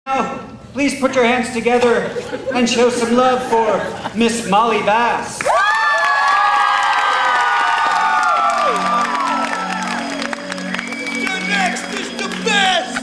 Now, please put your hands together and show some love for Miss Molly Bass. You're next is the best!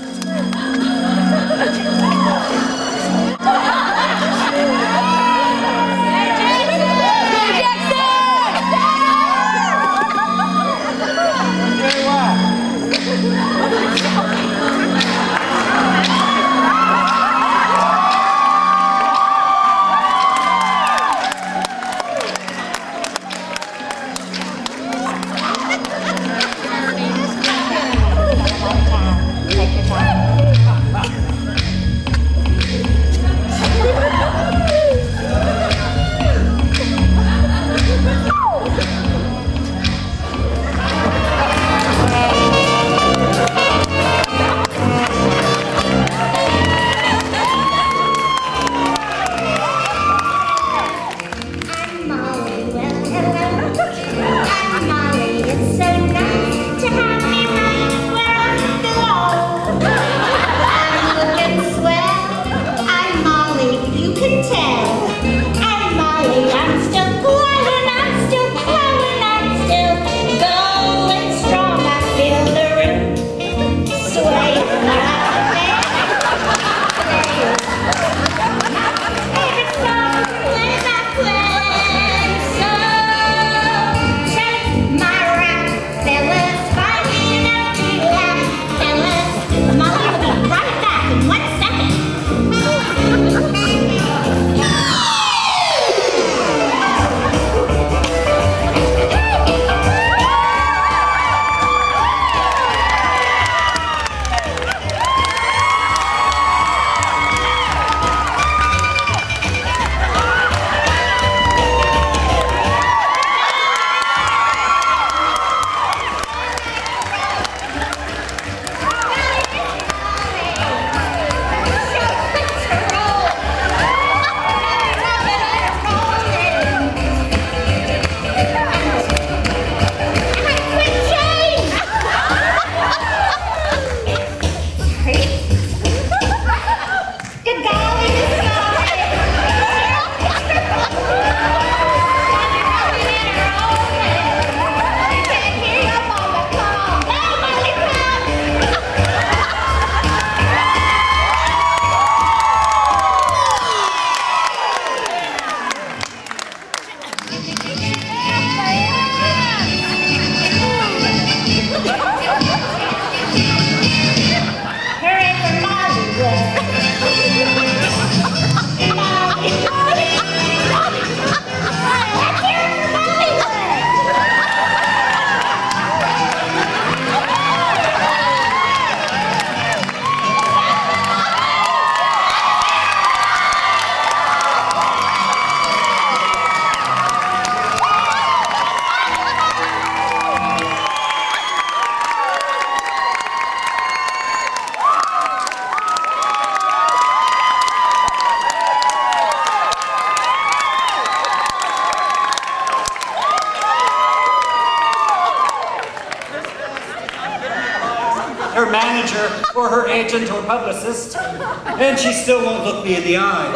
Her manager or her agent or publicist, and she still won't look me in the eye.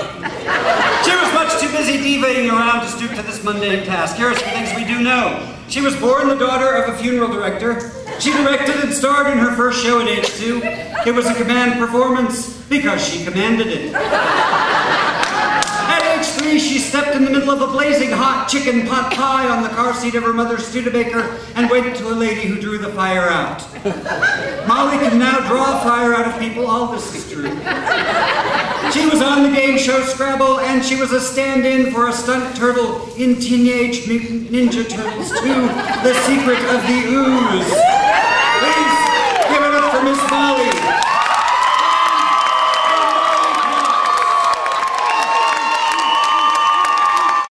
She was much too busy divaing around to stoop to this mundane task. Here are some things we do know. She was born the daughter of a funeral director. She directed and starred in her first show at age 2. It was a command performance because she commanded it. At age 3, she stepped in the middle of a blazing hot chicken pot pie on the car seat of her mother's Studebaker and went to a lady who drew the fire out. Molly can now draw fire out of people. All this is true. She was on the game show Scrabble, and she was a stand-in for a stunt turtle in Teenage Mutant Ninja Turtles 2, The Secret of the Ooze.